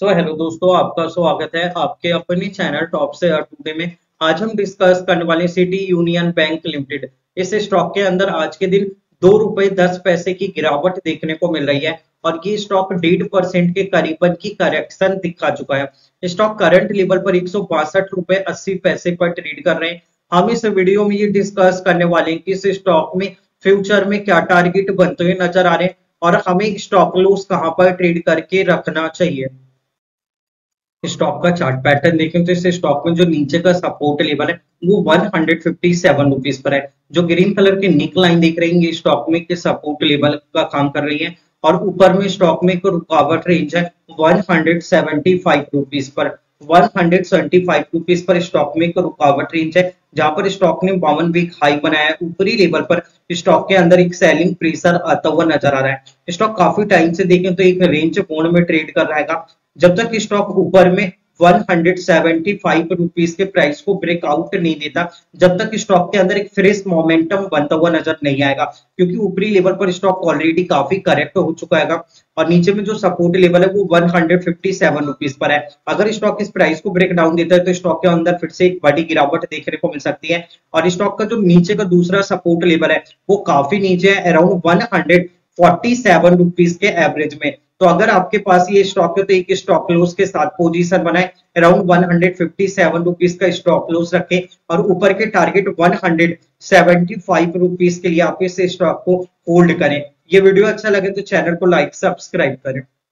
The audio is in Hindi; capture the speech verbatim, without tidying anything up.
सो हेलो दोस्तों, आपका स्वागत है आपके अपने चैनल टॉप से टुडे में। आज हम डिस्कस करने वाले सिटी यूनियन बैंक लिमिटेड। इस स्टॉक के अंदर आज के दिन दो रुपए दस पैसे की गिरावट देखने को मिल रही है और ये स्टॉक डेढ़ परसेंट के करीबन की करेक्शन दिखा चुका है। स्टॉक करंट लेवल पर एक सौ बासठ रुपए अस्सी पैसे पर ट्रेड कर रहे हैं। हम इस वीडियो में ये डिस्कस करने वाले हैं कि इस स्टॉक में फ्यूचर में क्या टारगेट बनते हुए नजर आ रहे हैं और हमें स्टॉप लॉस कहां पर ट्रेड करके रखना चाहिए। स्टॉक का चार्ट पैटर्न देखें तो इस स्टॉक में जो नीचे का सपोर्ट लेवल है वो one hundred fifty seven rupees पर है। जो ग्रीन कलर की निक लाइन देख रहे हैं ये स्टॉक में के सपोर्ट लेवल का काम कर रही है और ऊपर में स्टॉक में एक रुकावट रेंज है one hundred seventy five rupees पर। One hundred seventy five rupees पर स्टॉक में एक रुकावट रेंज है जहां पर स्टॉक ने बावन वीक हाई बनाया है। ऊपरी लेवल पर स्टॉक के अंदर एक सेलिंग प्रेशर आता हुआ नजर आ रहा है। स्टॉक काफी टाइम से देखें तो एक रेंज मोड में ट्रेड कर रहेगा जब तक स्टॉक ऊपर में one hundred seventy five rupees के प्राइस को ब्रेकआउट नहीं देता, जब तक स्टॉक के अंदर एक फ्रेश मोमेंटम बनता हुआ नजर नहीं आएगा, क्योंकि ऊपरी लेवल पर स्टॉक ऑलरेडी काफी करेक्ट हो चुका है और नीचे में जो सपोर्ट लेवल है वो one hundred fifty seven rupees पर है। अगर स्टॉक इस प्राइस को ब्रेक डाउन देता है तो स्टॉक के अंदर फिर से एक बड़ी गिरावट देखने को मिल सकती है और स्टॉक का जो नीचे का दूसरा सपोर्ट लेवल है वो काफी नीचे है, around one hundred forty seven rupees के एवरेज में। तो अगर आपके पास ये स्टॉक है तो एक स्टॉप लॉस के साथ पोजीशन बनाए, around one hundred fifty seven rupees का स्टॉप लॉस रखें और ऊपर के target one hundred seventy five rupees के लिए आप इस स्टॉक को होल्ड करें। ये वीडियो अच्छा लगे तो चैनल को लाइक सब्सक्राइब करें।